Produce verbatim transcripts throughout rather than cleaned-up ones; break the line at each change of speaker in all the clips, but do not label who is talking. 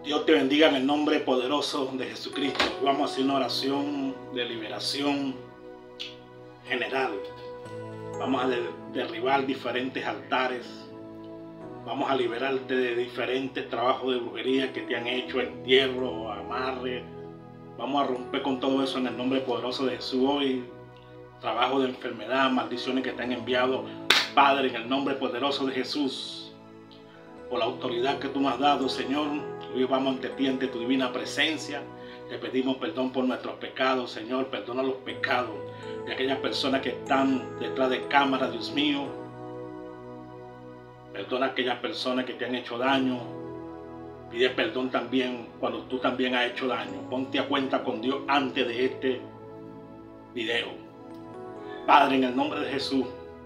Dios te bendiga en el nombre poderoso de Jesucristo. Vamos a hacer una oración de liberación general. Vamos a derribar diferentes altares. Vamos a liberarte de diferentes trabajos de brujería que te han hecho, entierro, amarre. Vamos a romper con todo eso en el nombre poderoso de Jesús hoy. Trabajo de enfermedad, maldiciones que te han enviado, Padre, en el nombre poderoso de Jesús. Por la autoridad que tú me has dado, Señor, hoy vamos ante ti, ante tu divina presencia. Te pedimos perdón por nuestros pecados, Señor. Perdona los pecados de aquellas personas que están detrás de cámaras, Dios mío. Perdona a aquellas personas que te han hecho daño. Pide perdón también cuando tú también has hecho daño. Ponte a cuenta con Dios antes de este video. Padre, en el nombre de Jesús,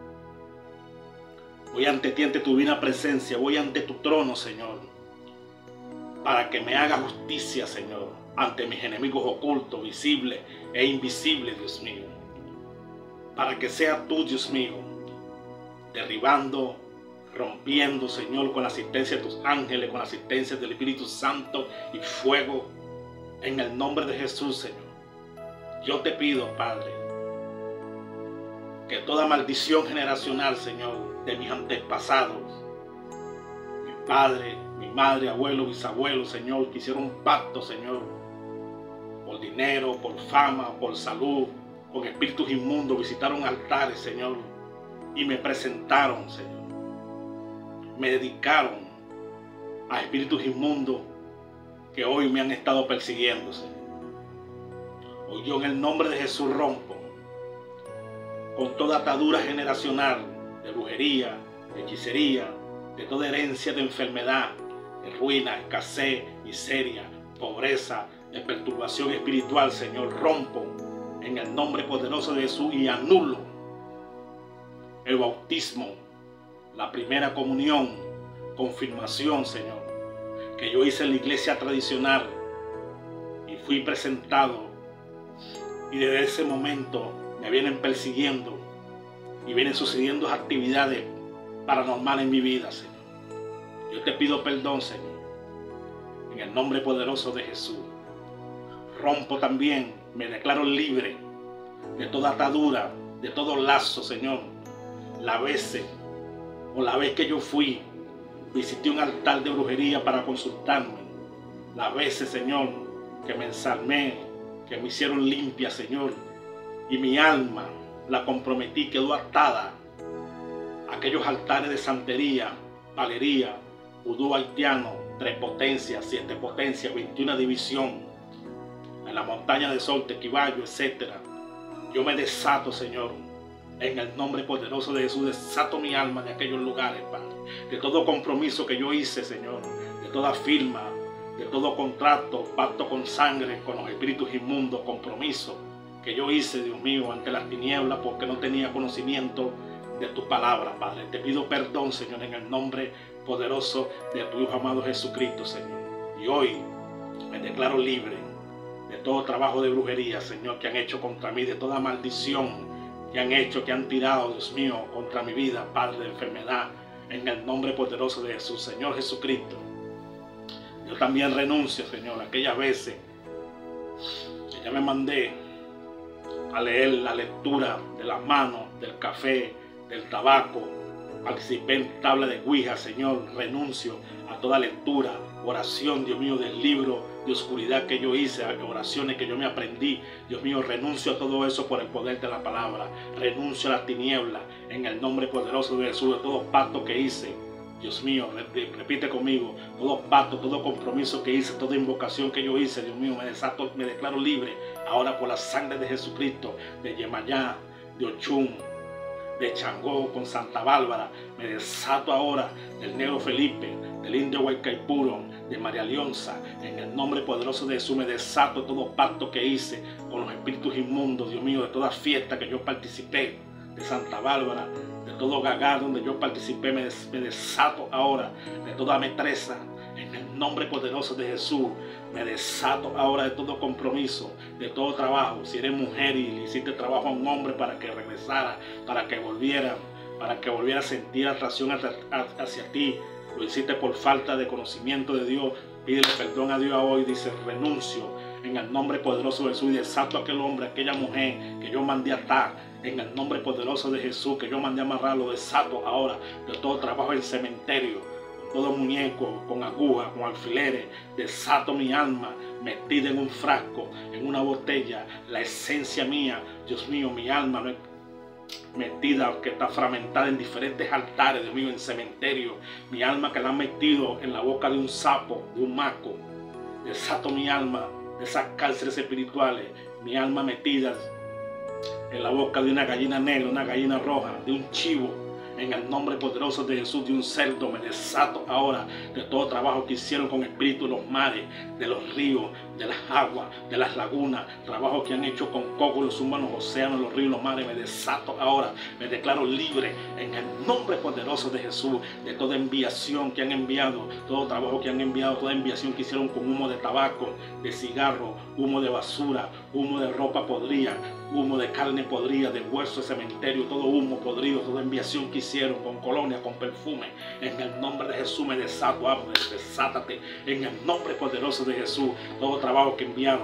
voy ante ti, ante tu divina presencia. Voy ante tu trono, Señor, para que me haga justicia, Señor, ante mis enemigos ocultos, visibles e invisibles, Dios mío. Para que sea tú, Dios mío, derribando, rompiendo, Señor, con la asistencia de tus ángeles, con la asistencia del Espíritu Santo y fuego, en el nombre de Jesús, Señor. Yo te pido, Padre, que toda maldición generacional, Señor, de mis antepasados, mi padre, mi madre, abuelo, bisabuelo, Señor, que hicieron un pacto, Señor, por dinero, por fama, por salud, con espíritus inmundos, visitaron altares, Señor, y me presentaron, Señor. Me dedicaron a espíritus inmundos que hoy me han estado persiguiendo, Señor. Hoy yo en el nombre de Jesús rompo con toda atadura generacional de brujería, de hechicería, de toda herencia de enfermedad, de ruina, escasez, miseria, pobreza, de perturbación espiritual, Señor. Rompo en el nombre poderoso de Jesús y anulo el bautismo, la primera comunión, confirmación, Señor, que yo hice en la iglesia tradicional y fui presentado, y desde ese momento me vienen persiguiendo y vienen sucediendo actividades paranormales en mi vida, Señor. Yo te pido perdón, Señor, en el nombre poderoso de Jesús. Rompo también, me declaro libre de toda atadura, de todo lazo, Señor. La vez o la vez que yo fui, visité un altar de brujería para consultarme. La vez, Señor, que me ensalmé, que me hicieron limpia, Señor, y mi alma la comprometí, quedó atada a aquellos altares de santería, palería, vudú haitiano, tres potencias, siete potencias, veintiuna división, en la montaña de Sol, Tequibayo, etcétera. Yo me desato, Señor, en el nombre poderoso de Jesús. Desato mi alma de aquellos lugares, Padre, de todo compromiso que yo hice, Señor, de toda firma, de todo contrato, pacto con sangre, con los espíritus inmundos, compromiso que yo hice, Dios mío, ante las tinieblas, porque no tenía conocimiento de tu palabra, Padre. Te pido perdón, Señor, en el nombre poderoso de tu Hijo amado Jesucristo, Señor. Y hoy me declaro libre de todo trabajo de brujería, Señor, que han hecho contra mí, de toda maldición que han hecho, que han tirado, Dios mío, contra mi vida, Padre, de enfermedad, en el nombre poderoso de Jesús, Señor Jesucristo. Yo también renuncio, Señor, a aquellas veces que ya me mandé a leer la lectura de las manos, del café, del tabaco, participé en tabla de Ouija, Señor. Renuncio a toda lectura, oración, Dios mío, del libro de oscuridad que yo hice, oraciones que yo me aprendí. Dios mío, renuncio a todo eso por el poder de la palabra. Renuncio a la tiniebla en el nombre poderoso de Jesús, de todo pacto que hice. Dios mío, repite conmigo, todo pacto, todo compromiso que hice, toda invocación que yo hice, Dios mío, me desato, me declaro libre ahora por la sangre de Jesucristo, de Yemayá, de Ochum, de Changó, con Santa Bárbara. Me desato ahora del negro Felipe, del indio Huaycaipuro, de María Leonza. En el nombre poderoso de Jesús me desato todo pacto que hice con los espíritus inmundos, Dios mío, de toda fiesta que yo participé, de Santa Bárbara, de todo gagar donde yo participé. Me, des, me desato ahora de toda metresa. En el nombre poderoso de Jesús me desato ahora de todo compromiso, de todo trabajo. Si eres mujer y le hiciste trabajo a un hombre para que regresara, para que volviera, para que volviera a sentir atracción hacia, hacia ti, lo hiciste por falta de conocimiento de Dios, pídele perdón a Dios hoy. Dice, renuncio en el nombre poderoso de Jesús y desato a aquel hombre, aquella mujer que yo mandé a atar. En el nombre poderoso de Jesús, que yo mandé a amarrar, lo desato ahora de todo trabajo en cementerio, con todo muñeco, con agujas, con alfileres. Desato mi alma metida en un frasco, en una botella, la esencia mía. Dios mío, mi alma no es metida, que está fragmentada en diferentes altares, Dios mío, en cementerio. Mi alma que la han metido en la boca de un sapo, de un maco. Desato mi alma de esas cárceles espirituales. Mi alma metida en la boca de una gallina negra, una gallina roja, de un chivo. En el nombre poderoso de Jesús, de un cerdo, me desato ahora de todo trabajo que hicieron con espíritu de los mares, de los ríos, de las aguas, de las lagunas, trabajo que han hecho con cocos, los humanos, océanos, los ríos, los mares. Me desato ahora, me declaro libre en el nombre poderoso de Jesús de toda enviación que han enviado, todo trabajo que han enviado, toda enviación que hicieron con humo de tabaco, de cigarro, humo de basura, humo de ropa podrida, humo de carne podrida, de hueso de cementerio, todo humo podrido, toda enviación que hicieron con colonia, con perfume. En el nombre de Jesús me desato, amo, desátate. En el nombre poderoso de Jesús, todo trabajo que enviaron,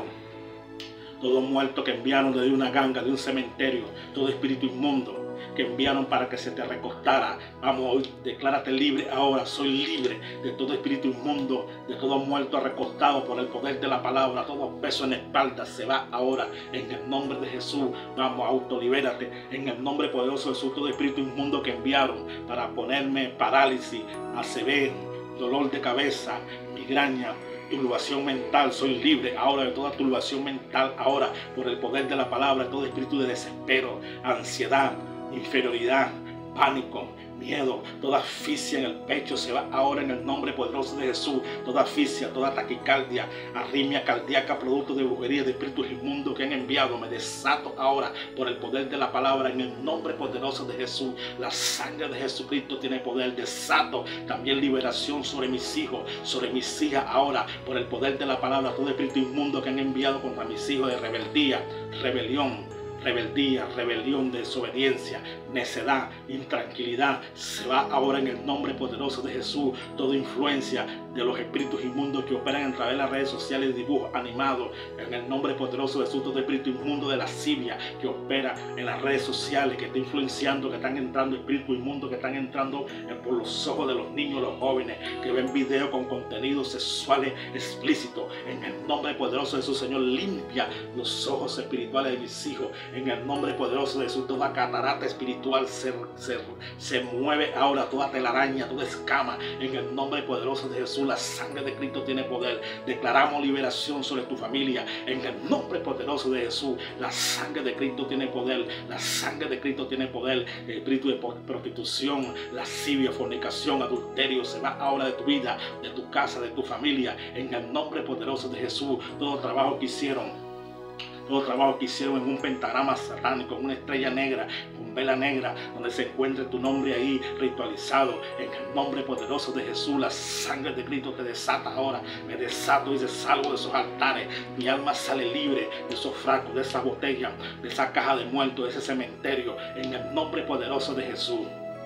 todo muerto que enviaron desde una ganga, de un cementerio, todo espíritu inmundo que enviaron para que se te recostara. Vamos, hoy declárate libre ahora. Soy libre de todo espíritu inmundo, de todo muerto recostado por el poder de la palabra. Todo peso en la espalda se va ahora en el nombre de Jesús. Vamos, autolibérate en el nombre poderoso de Jesús. Todo espíritu inmundo que enviaron para ponerme parálisis, A C V, dolor de cabeza, migraña, turbación mental, soy libre ahora de toda turbación mental ahora por el poder de la palabra. Todo espíritu de desespero, ansiedad, inferioridad, pánico, miedo, toda asfixia en el pecho se va ahora en el nombre poderoso de Jesús. Toda asfixia, toda taquicardia, arritmia cardíaca, producto de brujería, de espíritus inmundos que han enviado, me desato ahora por el poder de la palabra en el nombre poderoso de Jesús. La sangre de Jesucristo tiene poder. Desato también liberación sobre mis hijos, sobre mis hijas ahora por el poder de la palabra. Todo espíritu inmundo que han enviado contra mis hijos de rebeldía, rebelión, rebeldía, rebelión, desobediencia, necedad, intranquilidad, se va ahora en el nombre poderoso de Jesús. Toda influencia de los espíritus inmundos que operan a través de las redes sociales, dibujos animados, en el nombre poderoso de Jesús. Todo espíritu inmundo de lascivia que opera en las redes sociales, que está influenciando, que están entrando espíritus inmundos, que están entrando por los ojos de los niños, los jóvenes, que ven videos con contenidos sexuales explícitos. En el nombre poderoso de Jesús, Señor, limpia los ojos espirituales de mis hijos. En el nombre poderoso de Jesús, toda catarata espiritual se, se, se mueve ahora, toda telaraña, toda escama. En el nombre poderoso de Jesús, la sangre de Cristo tiene poder. Declaramos liberación sobre tu familia. En el nombre poderoso de Jesús, la sangre de Cristo tiene poder. La sangre de Cristo tiene poder. El espíritu de prostitución, lascivia, fornicación, adulterio, se va ahora de tu vida, de tu casa, de tu familia. En el nombre poderoso de Jesús, todo trabajo que hicieron, todo trabajo que hicieron en un pentagrama satánico, en una estrella negra, con vela negra, donde se encuentre tu nombre ahí ritualizado, en el nombre poderoso de Jesús, la sangre de Cristo te desata ahora. Me desato y salgo de esos altares. Mi alma sale libre de esos frascos, de esa botella, de esa caja de muertos, de ese cementerio, en el nombre poderoso de Jesús.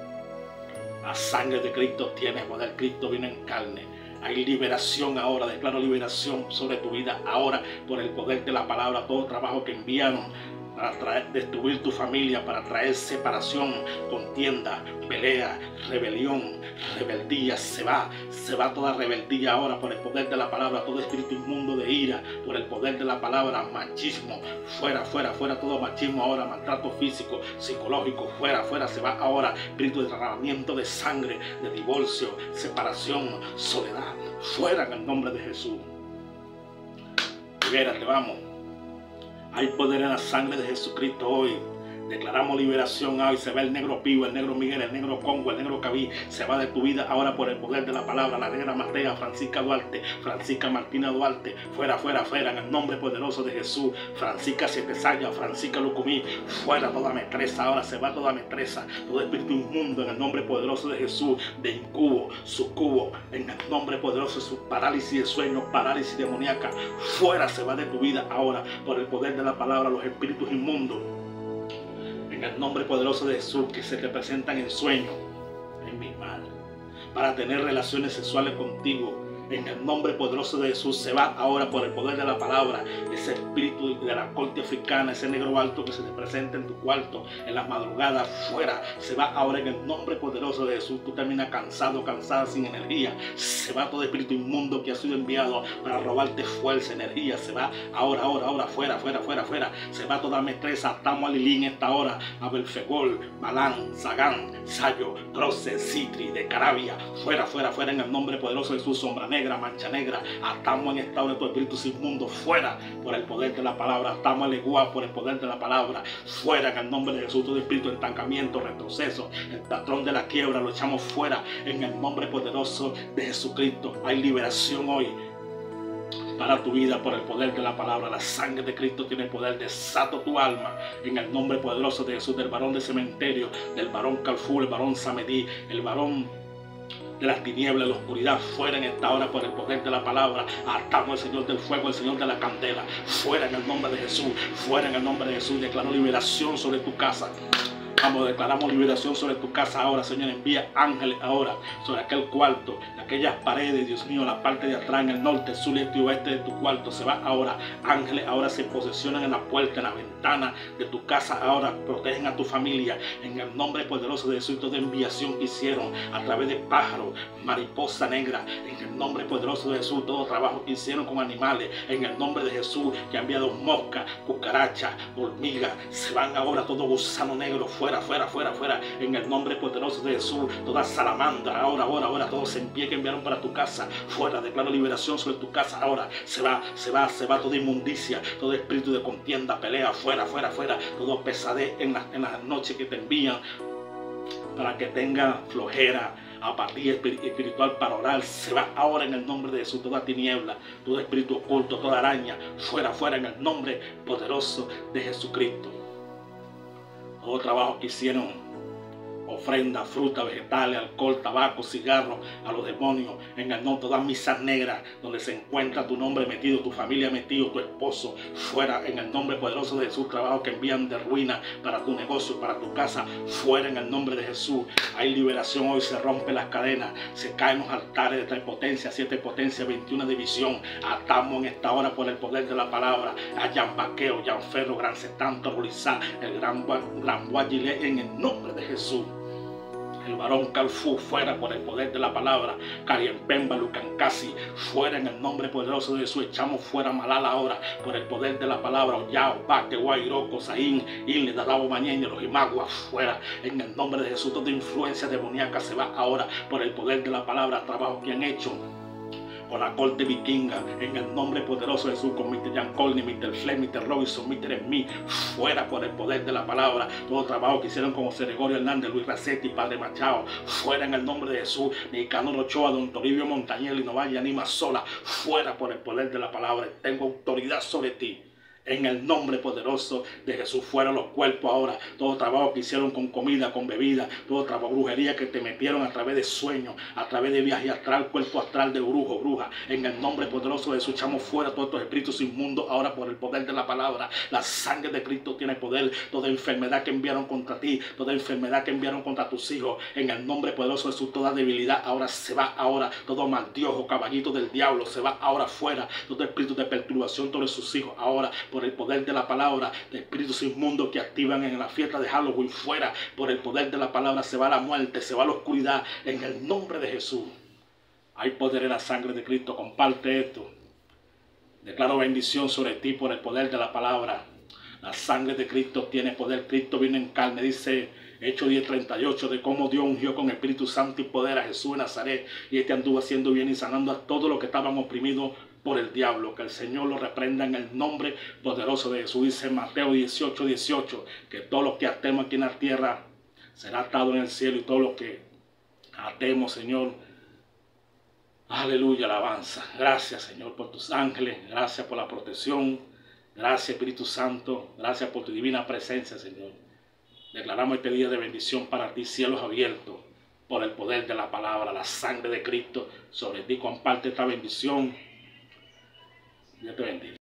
La sangre de Cristo tiene poder. Cristo vino en carne. Hay liberación ahora. Declaro liberación sobre tu vida ahora por el poder de la palabra. Todo trabajo que enviaron para traer, destruir tu familia, para traer separación, contienda, pelea, rebelión, rebeldía, se va, se va toda rebeldía ahora por el poder de la palabra. Todo espíritu inmundo de ira, por el poder de la palabra. Machismo, fuera, fuera, fuera todo machismo ahora. Maltrato físico, psicológico, fuera, fuera, se va ahora. Espíritu de derramamiento de sangre, de divorcio, separación, soledad, fuera en el nombre de Jesús. Libérate, vamos. Hay poder en la sangre de Jesucristo hoy. Declaramos liberación hoy. Se va el negro Pío, el negro Miguel, el negro Congo, el negro Cabí. Se va de tu vida ahora por el poder de la palabra. La negra Matea, Francisca Duarte, Francisca Martina Duarte. Fuera, fuera, fuera, en el nombre poderoso de Jesús. Francisca Sietesaya, Francisca Lucumí. Fuera toda metresa, ahora se va toda metresa. Todo espíritu inmundo en el nombre poderoso de Jesús. De incubo, sucubo, en el nombre poderoso de su parálisis de sueño, parálisis demoníaca. Fuera se va de tu vida ahora por el poder de la palabra. Los espíritus inmundos, en el nombre poderoso de Jesús, que se te presentan en sueños, en mi mal. para tener relaciones sexuales contigo. En el nombre poderoso de Jesús se va ahora por el poder de la palabra. Ese espíritu de la corte africana, ese negro alto que se te presenta en tu cuarto en las madrugadas, fuera. Se va ahora en el nombre poderoso de Jesús. Tú terminas cansado, cansada, sin energía. Se va todo espíritu inmundo que ha sido enviado para robarte fuerza, energía. Se va ahora, ahora, ahora, fuera, fuera, fuera, fuera. Se va toda mestresa. Atamos a Lilín en esta hora, a Belfegol, Balán, Zagán, Sayo, Croce, Citri, de Carabia. Fuera, fuera, fuera en el nombre poderoso de Jesús. Sombra negra, mancha negra, atamos en esta hora tu espíritu inmundo, fuera por el poder de la palabra. Atamos a Legua por el poder de la palabra, fuera en el nombre de Jesús. Todo espíritu de estancamiento, retroceso, el patrón de la quiebra, lo echamos fuera en el nombre poderoso de Jesucristo. Hay liberación hoy para tu vida por el poder de la palabra. La sangre de Cristo tiene poder. Desato tu alma en el nombre poderoso de Jesús, del varón de cementerio, del varón Calfú, el varón Samedí, el varón de las tinieblas, de la oscuridad, fuera en esta hora por el poder de la palabra. Atamos al Señor del fuego, el Señor de la candela, fuera en el nombre de Jesús, fuera en el nombre de Jesús. Declaro liberación sobre tu casa. Vamos, declaramos liberación sobre tu casa ahora, Señor. Envía ángeles ahora sobre aquel cuarto, aquellas paredes, Dios mío, la parte de atrás, en el norte, sur, este y oeste de tu cuarto. Se va ahora. Ángeles ahora se posesionan en la puerta, en la ventana de tu casa ahora. Protegen a tu familia en el nombre poderoso de Jesús. Toda enviación que hicieron a través de pájaros, mariposa negra, en el nombre poderoso de Jesús. Todo trabajo que hicieron con animales, en el nombre de Jesús, que ha enviado moscas, cucarachas, hormigas, se van ahora todo gusano negro fuera. Fuera, fuera, fuera, en el nombre poderoso de Jesús. Toda salamandra, ahora, ahora, ahora, todos en pie que enviaron para tu casa, fuera. Declaro liberación sobre tu casa ahora. Se va, se va, se va toda inmundicia, todo espíritu de contienda, pelea, fuera, fuera, fuera. Todo pesadez en las en la noches que te envían para que tenga flojera, apatía espiritual para orar. Se va ahora en el nombre de Jesús. Toda tiniebla, todo espíritu oculto, toda araña, fuera, fuera en el nombre poderoso de Jesucristo. Todo trabajo que hicieron, ofrenda, fruta, vegetales, alcohol, tabaco, cigarros, a los demonios, en el nombre, todas misas negras, donde se encuentra tu nombre metido, tu familia metido, tu esposo, fuera en el nombre poderoso de Jesús. Trabajo que envían de ruina para tu negocio, para tu casa, fuera en el nombre de Jesús. Hay liberación hoy, se rompen las cadenas, se caen los altares de tres potencias, siete potencias, veintiuna división. Atamos en esta hora por el poder de la palabra a Yambaqueo, Yanferro, Gran Setanto, Rolizá, el Gran, gran Guayilé, en el nombre de Jesús. El varón Calfú, fuera por el poder de la palabra. Cariempemba, Lucancasi, fuera en el nombre poderoso de Jesús. Echamos fuera Malala ahora por el poder de la palabra. Oyao, Paque, Guairoko, Saín, Ile, Dalabo, Mañeño, los Imaguas, fuera en el nombre de Jesús. Toda influencia demoníaca se va ahora por el poder de la palabra. Trabajo que han hecho con la corte vikinga, en el nombre poderoso de Jesús, con mister Jan Colney, mister Flem, mister Robinson, mister Smith, fuera por el poder de la palabra. Todo trabajo que hicieron con José Gregorio Hernández, Luis Racetti, Padre Machado, fuera en el nombre de Jesús. Nicanor Ochoa, Don Toribio Montañel y Novaya Anima Sola, fuera por el poder de la palabra. Tengo autoridad sobre ti. En el nombre poderoso de Jesús, fuera los cuerpos ahora. Todo trabajo que hicieron con comida, con bebida, todo trabajo, brujería que te metieron a través de sueños, a través de viaje astral, cuerpo astral de brujo, bruja. En el nombre poderoso de Jesús, echamos fuera todos estos espíritus inmundos ahora por el poder de la palabra. La sangre de Cristo tiene poder. Toda enfermedad que enviaron contra ti, toda enfermedad que enviaron contra tus hijos, en el nombre poderoso de Jesús, toda debilidad ahora se va ahora. Todo maldiojo, caballito del diablo, se va ahora fuera. Todo espíritu de perturbación sobre sus hijos ahora por el poder de la palabra. De espíritus inmundos que activan en la fiesta de Halloween, fuera por el poder de la palabra. Se va la muerte, se va la oscuridad, en el nombre de Jesús. Hay poder en la sangre de Cristo. Comparte esto. Declaro bendición sobre ti por el poder de la palabra. La sangre de Cristo tiene poder. Cristo vino en carne, dice Hechos diez treinta y ocho, de cómo Dios ungió con Espíritu Santo y poder a Jesús de Nazaret, y este anduvo haciendo bien y sanando a todos los que estaban oprimidos por el diablo. Que el Señor lo reprenda en el nombre poderoso de Jesús. Dice Mateo dieciocho dieciocho, que todo lo que atemos aquí en la tierra será atado en el cielo, y todo lo que atemos, Señor, aleluya, alabanza. Gracias, Señor, por tus ángeles. Gracias por la protección. Gracias, Espíritu Santo. Gracias por tu divina presencia, Señor. Declaramos este día de bendición para ti, cielos abiertos, por el poder de la palabra, la sangre de Cristo sobre ti. Comparte esta bendición. Dios te bendiga.